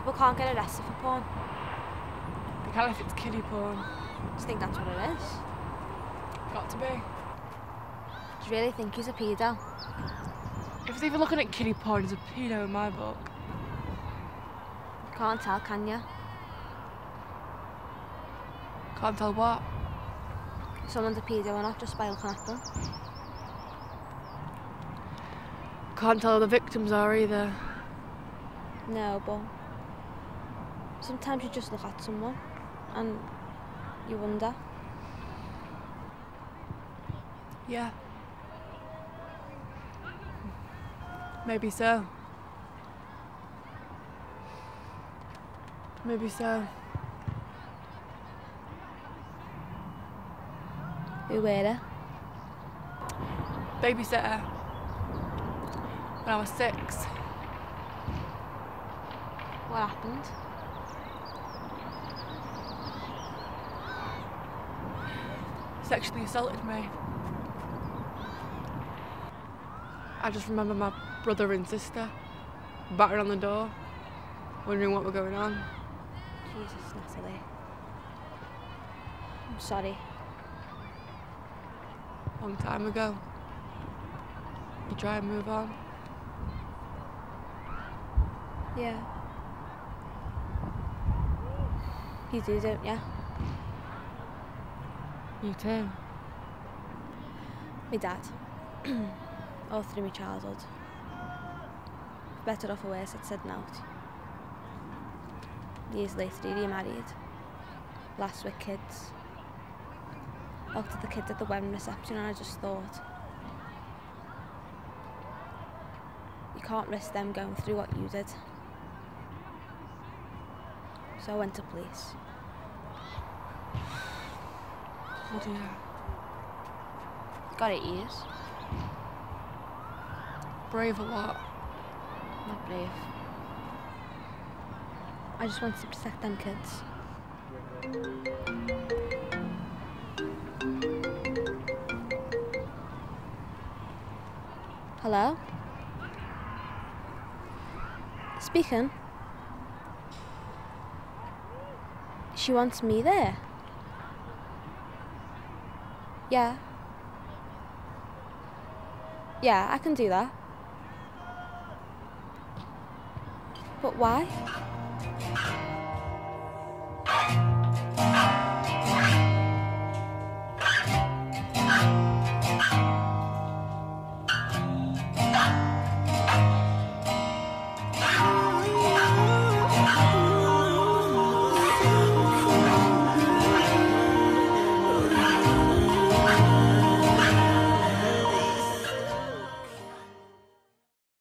People can't get arrested for porn. They can if it's kiddie porn. Do you think that's what it is? Got to be. Do you really think he's a pedo? If he's even looking at kiddie porn, he's a pedo in my book. You can't tell, can you? Can't tell what. If someone's a pedo or not just by looking at them. Can't tell who the victims are either. No, but sometimes you just look at someone and you wonder. Yeah. Maybe so. Maybe so. Who were they? Babysitter. When I was 6. What happened? Sexually assaulted me. I just remember my brother and sister battering on the door, wondering what were going on. Jesus, Natalie. I'm sorry. Long time ago. You try and move on. Yeah. You do, don't you? You too. My dad. All through my childhood. For better or for worse, it said no. Years later, he remarried. Last with kids. Looked at the kids at the wedding reception and I just thought, you can't risk them going through what you did. So I went to police. Oh dear. Got 8 years. Brave or what? Not brave. I just wanted to protect them kids. Hello? Speaking? She wants me there? Yeah. Yeah, I can do that. But why?